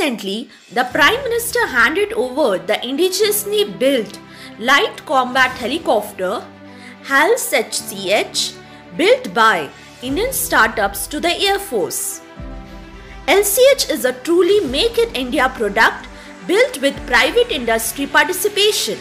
Recently, the Prime Minister handed over the indigenously built light combat helicopter HALS HCH built by Indian startups to the Air Force. LCH is a truly Make in India product built with private industry participation.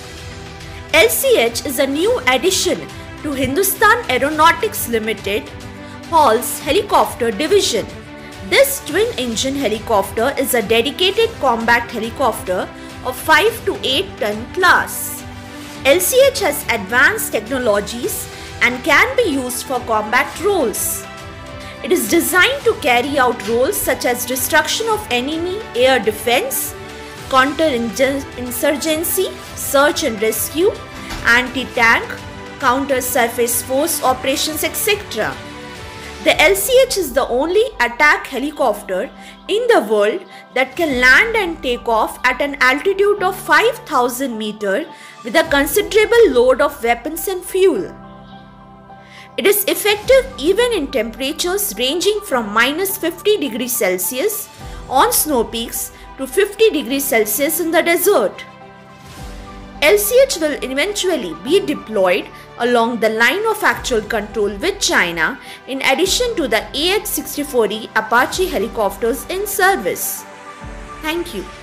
LCH is a new addition to Hindustan Aeronautics Limited HALS helicopter division. This twin-engine helicopter is a dedicated combat helicopter of 5 to 8 ton class. LCH has advanced technologies and can be used for combat roles. It is designed to carry out roles such as destruction of enemy air defense, counter-insurgency, search and rescue, anti-tank, counter-surface force operations, etc. The LCH is the only attack helicopter in the world that can land and take off at an altitude of 5,000 meters with a considerable load of weapons and fuel. It is effective even in temperatures ranging from -50 degrees Celsius on snow peaks to 50 degrees Celsius in the desert. LCH will eventually be deployed along the line of actual control with China in addition to the AH-64E Apache helicopters in service. Thank you.